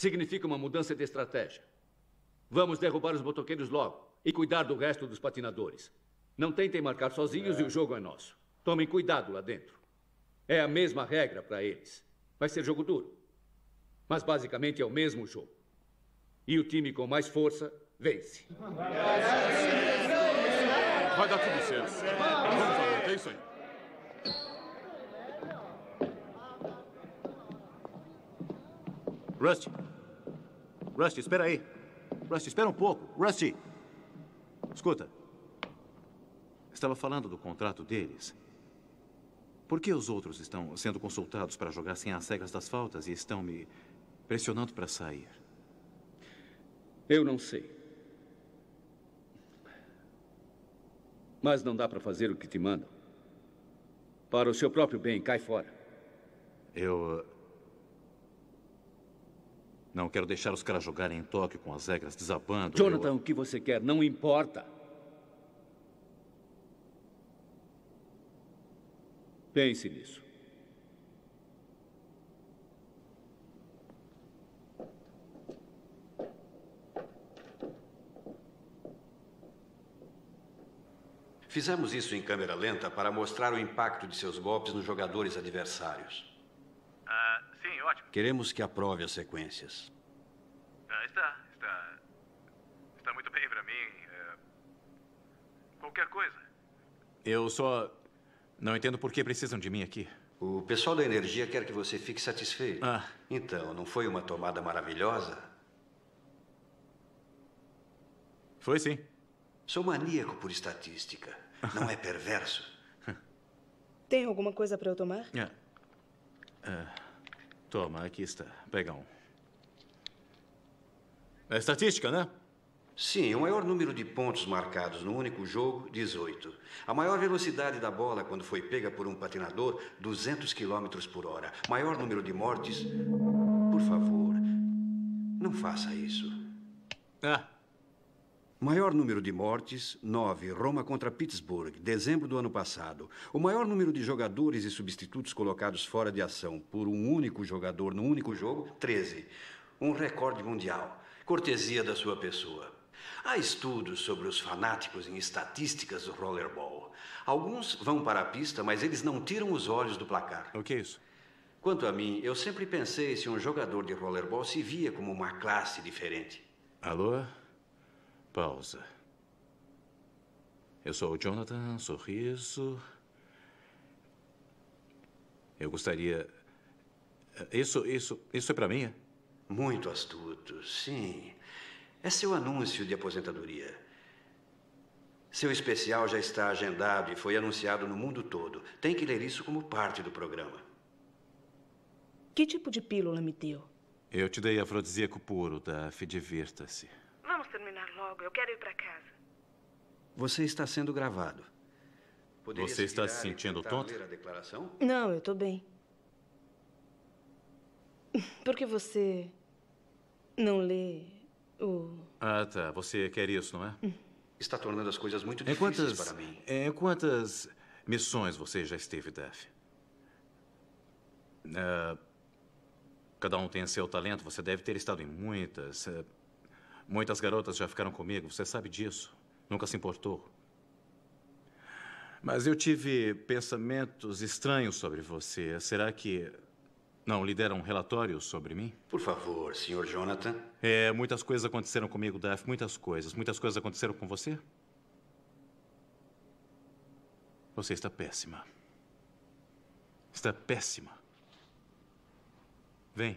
significa uma mudança de estratégia. Vamos derrubar os motoqueiros logo e cuidar do resto dos patinadores. Não tentem marcar sozinhos e o jogo é nosso. Tomem cuidado lá dentro. É a mesma regra para eles. Vai ser jogo duro. Mas basicamente é o mesmo jogo. E o time com mais força vence. Vai dar tudo certo. Vamos à luta, é isso aí. Rusty. Rusty, espera aí. Rusty, espera um pouco. Rusty. Escuta. Estava falando do contrato deles. Por que os outros estão sendo consultados para jogar sem as regras das faltas e estão me pressionando para sair? Eu não sei. Mas não dá para fazer o que te mandam. Para o seu próprio bem, cai fora. Eu não quero deixar os caras jogarem em Tóquio com as regras desabando. Jonathan, o que você quer não importa. Pense nisso. Fizemos isso em câmera lenta para mostrar o impacto de seus golpes nos jogadores adversários. Sim, ótimo. Queremos que aprove as sequências. Está muito bem para mim. Qualquer coisa. Eu só não entendo por que precisam de mim aqui. O pessoal da energia quer que você fique satisfeito. Então, não foi uma tomada maravilhosa? Foi sim. Sou maníaco por estatística. Não é perverso? Tem alguma coisa para eu tomar? Toma, aqui está. Pega um. É estatística, né? Sim, o maior número de pontos marcados no único jogo, 18. A maior velocidade da bola quando foi pega por um patinador, 200 km por hora. Maior número de mortes... Por favor, não faça isso. Maior número de mortes, 9. Roma contra Pittsburgh, dezembro do ano passado. O maior número de jogadores e substitutos colocados fora de ação por um único jogador no único jogo, 13. Um recorde mundial. Cortesia da sua pessoa. Há estudos sobre os fanáticos em estatísticas do rollerball. Alguns vão para a pista, mas eles não tiram os olhos do placar. O que é isso? Quanto a mim, eu sempre pensei se um jogador de rollerball se via como uma classe diferente. Alô? Pausa. Eu sou o Jonathan, sorriso. Eu gostaria... Isso é para mim, é? Muito astuto, sim. É seu anúncio de aposentadoria. Seu especial já está agendado e foi anunciado no mundo todo. Tem que ler isso como parte do programa. Que tipo de pílula me deu? Eu te dei afrodisíaco puro, Daphne. Divirta-se. Vamos terminar logo. Eu quero ir para casa. Você está sendo gravado. Você está se sentindo tonto? Ler a declaração? Não, eu estou bem. Por que você não lê o... Tá. Você quer isso, não é? Está tornando as coisas muito difíceis para mim. Em quantas missões você já esteve, Daphne? Cada um tem seu talento. Você deve ter estado em muitas. Muitas garotas já ficaram comigo. Você sabe disso. Nunca se importou. Mas eu tive pensamentos estranhos sobre você. Será que não lhe deram um relatório sobre mim? Por favor, Sr. Jonathan. Muitas coisas aconteceram comigo, Daphne. Muitas coisas. Muitas coisas aconteceram com você? Você está péssima. Está péssima. Vem.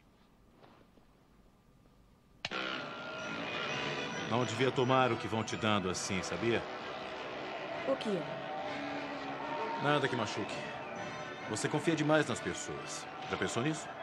Não devia tomar o que vão te dando assim, sabia? O que é? Nada que machuque. Você confia demais nas pessoas. Já pensou nisso?